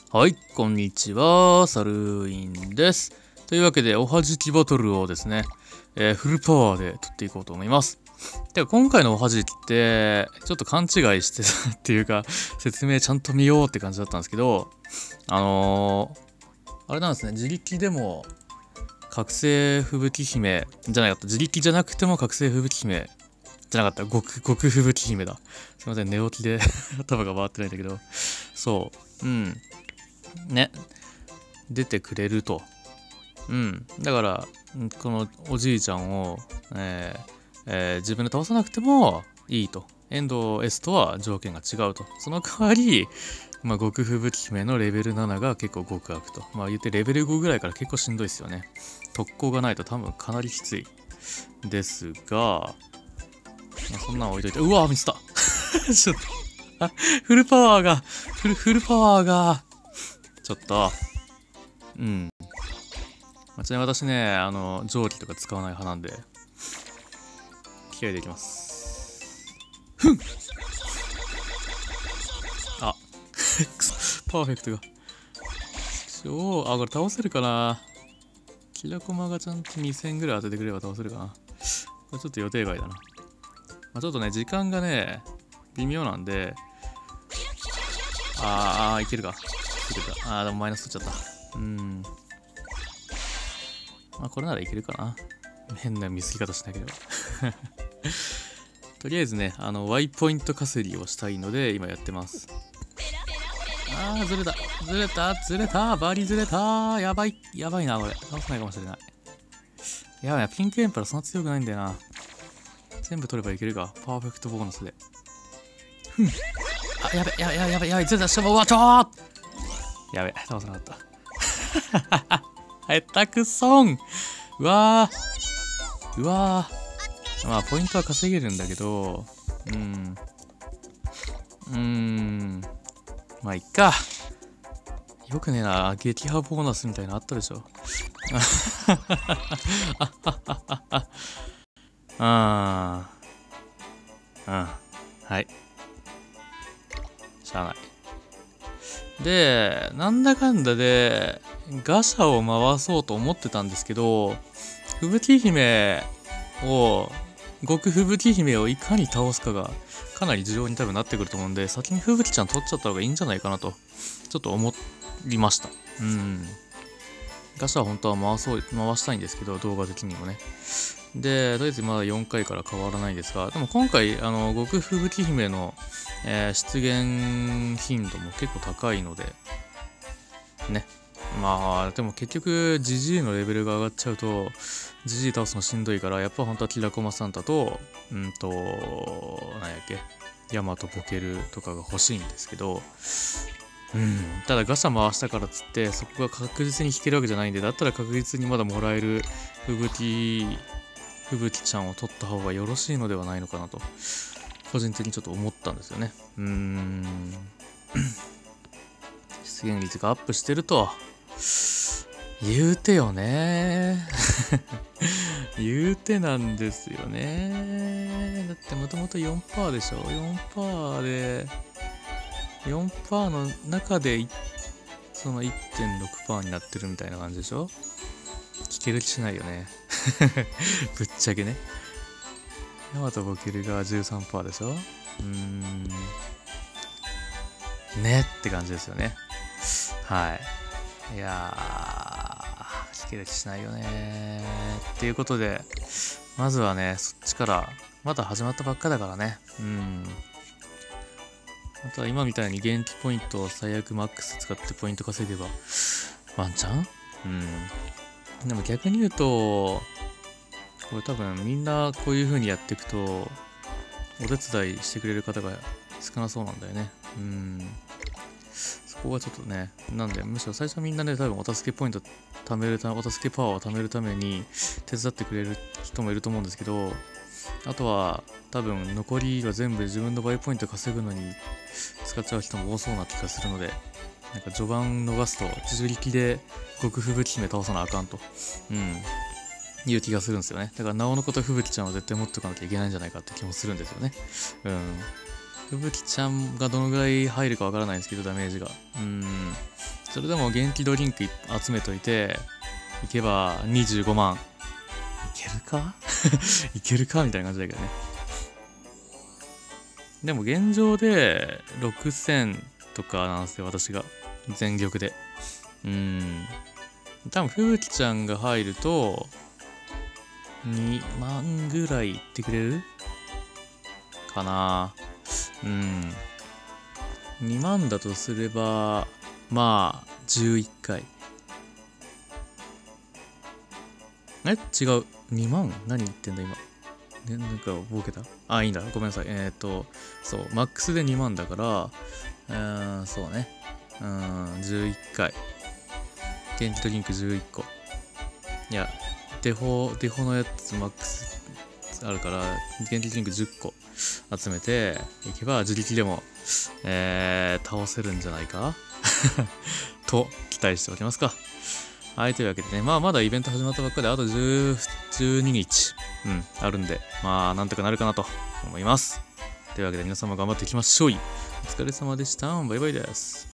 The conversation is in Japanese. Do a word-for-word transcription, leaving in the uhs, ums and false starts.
はい、こんにちは、サルインです。というわけで、おはじきバトルをですね、えー、フルパワーで取っていこうと思います。では、今回のおはじきって、ちょっと勘違いしてたっていうか、説明ちゃんと見ようって感じだったんですけど、あのー、あれなんですね、自力でも、覚醒吹雪姫じゃなかった、自力じゃなくても覚醒吹雪姫じゃなかった、極、極吹雪姫だ。すいません、寝起きで頭が回ってないんだけど、そう、うん。ね、出てくれると。うん。だから、このおじいちゃんを、えーえー自分で倒さなくてもいいと。エンド S とは条件が違うと。その代わり、まあ、極吹雪姫のレベルななが結構極悪と。まあ言ってレベルごぐらいから結構しんどいですよね。特攻がないと多分かなりきつい。ですが、まあ、そんなん置いといて、うわーミスったちょっと、あ、フルパワーが、フル、フルパワーが、ちょっと、うん。まあ、ちなみに私ね、あの、蒸気とか使わない派なんで、気合いでいきます。ふんあ、くそ、パーフェクトが。おー、あ、これ倒せるかな。キラコマがちゃんとにせんぐらい当ててくれば倒せるかな。これちょっと予定外だな。まあ、ちょっとね、時間がね、微妙なんで、あー、あーいけるか。いけた。あー、でもマイナス取っちゃった。うーん。まあ、これならいけるかな。変な見つけ方しなければ。とりあえずね、あの、Y ポイント稼ぎをしたいので、今やってます。あー、ずれた。ずれた。ずれた。バリずれた。やばい。やばいな、これ。倒せないかもしれない。やばいな、ピンクエンパラそんな強くないんだよな。全部取ればいけるか。パーフェクトボーナスで。ふん。あ、やべ、やべ、やべ、やべ、やべ、ずれた。しかも、うわ、ちょーやべ、倒せなかった。へったくそん。うわー。うわー。まあ、ポイントは稼げるんだけど、うん。うーん。まあ、いっか。よくねえな。撃破ボーナスみたいなのあったでしょ。あー。うん。はい。しゃあない。で、なんだかんだで、ガシャを回そうと思ってたんですけど、吹雪姫を、極吹雪姫をいかに倒すかが、かなり重要に多分なってくると思うんで、先に吹雪ちゃん取っちゃった方がいいんじゃないかなと、ちょっと思いました。うん。ガシャは本当は回そう、回したいんですけど、動画的にもね。で、とりあえずまだよんかいから変わらないですが、でも今回、あの、極吹雪姫の、えー出現頻度も結構高いので、ね。まあ、でも結局、ジジイのレベルが上がっちゃうと、ジジイ倒すのしんどいから、やっぱ本当はキラコマサンタと、うんと、なんやっけ、ヤマトボケルとかが欲しいんですけど、うん、ただガシャ回したからっつって、そこが確実に引けるわけじゃないんで、だったら確実にまだもらえる吹雪、吹雪ちゃんを取った方がよろしいのではないのかなと、個人的にちょっと思ったんですよね。うーん。出現率がアップしてると、言うてよね言うてなんですよね。だってもともと よんパーセント でしょ。よんパーセント で、よんパーセント の中でその いってんろくパーセント になってるみたいな感じでしょ。聞ける気しないよね。ぶっちゃけね。ヤマトボケルが じゅうさんパーセント でしょ。うーん。ねって感じですよね。はい。いやー、聞ける気しないよねー。っていうことで、まずはね、そっちから、まだ始まったばっかだからね。うん。あとは今みたいに元気ポイントを最悪マックス使ってポイント稼げば、ワンチャン。うん。でも逆に言うと、これ多分みんなこういう風にやっていくと、お手伝いしてくれる方が少なそうなんだよね。うん。そこがちょっとね、なんで、むしろ最初はみんなね、多分お助けポイント貯めるため、お助けパワーを貯めるために手伝ってくれる人もいると思うんですけど、あとは多分残りは全部自分のバイポイント稼ぐのに使っちゃう人も多そうな気がするので、なんか序盤逃すと自力で極吹雪姫倒さなあかんと、うん、いう気がするんですよね。だからなおのこと吹雪ちゃんは絶対持っておかなきゃいけないんじゃないかって気もするんですよね。うん。吹雪ちゃんがどのぐらい入るかわからないんですけど、ダメージが。うん。 それでも元気ドリンク集めといて、いけばにじゅうごまん。いけるかいけるかみたいな感じだけどね。でも現状でろくせんとかなんですよ、私が。全力で。うーん。多分、ふうきちゃんが入ると、にまんぐらいいってくれるかな。うん。にまんだとすれば、まあ、じゅういっかい。え違う。にまん何言ってんだ今。ね、なんか、ボケたあ、いいんだ。ごめんなさい。えっ、ー、と、そう、マックスでにまんだから、うーん、そうね。うーん、じゅういっかい。元気ドリンクじゅういっこ。いや、デフォ、デフォのやつマックスあるから、元気ドリンクじゅっこ集めていけば、自力でも、えー、倒せるんじゃないかと期待しておきますか。はい、というわけでね、まあまだイベント始まったばっかで、あとじゅう、じゅうににち、うん、あるんで、まあなんとかなるかなと思います。というわけで皆様頑張っていきましょう。お疲れ様でした。バイバイです。